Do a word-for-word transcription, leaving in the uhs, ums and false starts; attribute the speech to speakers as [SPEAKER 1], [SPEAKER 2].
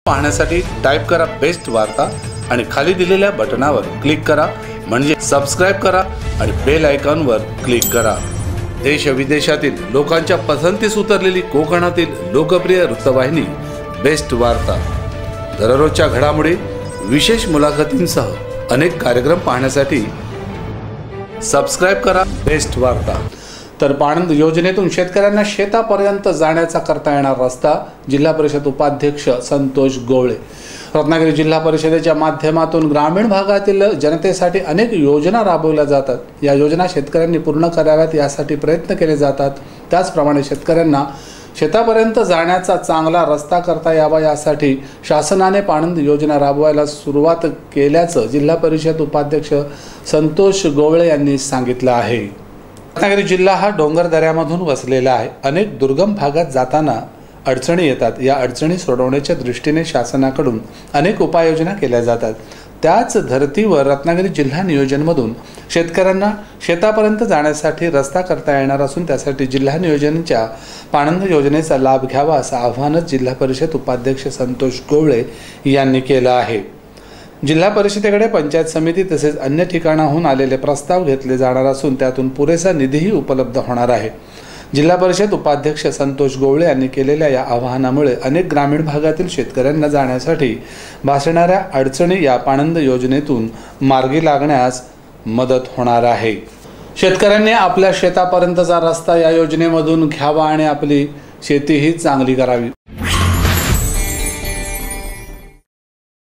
[SPEAKER 1] पाहण्यासाठी टाइप करा बेस्ट वार्ता आणि खाली दिलेल्या बटनावर क्लिक करा, म्हणजे सबस्क्राइब करा आणि बेल आयकॉनवर क्लिक करा। देश विदेशातील लोकांच्या पसंतीस उतरलेली कोकणातील लोकप्रिय वृत्तवाहिनी बेस्ट वार्ता। दररोजच्या घडामोडी, विशेष मुलाखतींसह अनेक कार्यक्रम पाहण्यासाठी सबस्क्राइब करा बेस्ट वार्ता। तर पाणंद योजनेतून शेतकऱ्यांना शेतापर्यंत जाण्याचा करता येणार रस्ता, जिल्हा परिषद उपाध्यक्ष संतोष गवळे। रत्नागिरी जिल्हा परिषदेच्या माध्यमातून ग्रामीण भागातील जनतेसाठी अनेक योजना राबवल्या जातात। या योजना शेतकऱ्यांनी पूर्ण कराव्यात यासाठी प्रयत्न केले जातात। त्याचप्रमाणे शेतकऱ्यांना शेतापर्यंत जाण्याचा चांगला रस्ता करता यावा यासाठी शासनाने पाणंद योजना राबवायला सुरुवात केल्याचं जिल्हा परिषद उपाध्यक्ष संतोष गवळे यांनी सांगितलं आहे। रत्नागिरी जिल्हा हा डोंगर दऱ्यामधून वसलेला आहे। अनेक दुर्गम भागात जाताना अडचणी येतात। या अडचणी सोडवण्याच्या दृष्टीने शासनाकडून अनेक उपाययोजना केल्या जातात। त्याच धर्तीवर रत्नागिरी जिल्हा नियोजनमधून शेतकऱ्यांना शेतापर्यंत जाण्यासाठी रस्ता करता येणार असून त्यासाठी जिल्हा नियोजनाच्या पाणंद योजनेचा लाभ घ्यावा असं आवाहन जिल्हा परिषद उपाध्यक्ष संतोष गवळे यांनी केलं आहे। जिल्हा परिषदेकडे पंचायत समिती तसेच अन्य ठिकाणाहून आलेले प्रस्ताव घेतले जाणार असून त्यातून पुरेसा निधीही उपलब्ध होणार आहे। जिल्हा परिषद उपाध्यक्ष संतोष गवळे यांनी केलेल्या या आवाहनामुळे अनेक ग्रामीण भागातील शेतकऱ्यांना जाण्यासाठी भासणाऱ्या अडचणी या पाणंद योजनेतून मार्गी लागण्यास मदत होणार आहे। शेतकऱ्यांनी आपल्या शेतापर्यंतचा रस्ता या योजनेमधून घ्यावा आणि आपली शेतीही चांगली करावी।